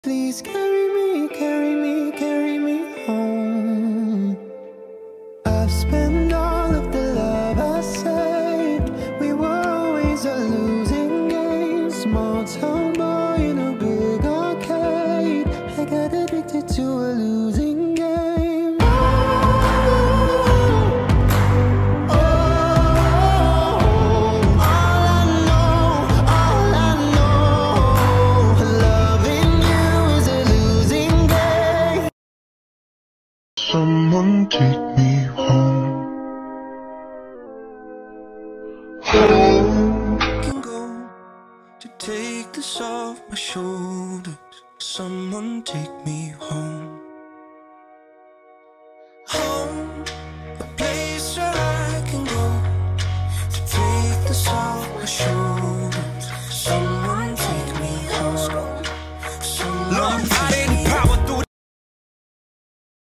Please carry me, carry me, carry me home. I've spent all of the love I saved. We were always a losing game. Small town boy in a big arcade. I got addicted to a losing game. Someone take me home. Home. I can go to take this off my shoulders. Someone take me home. Home, a place where I can go to take this off my shoulders. Someone take me home. Someone take me home.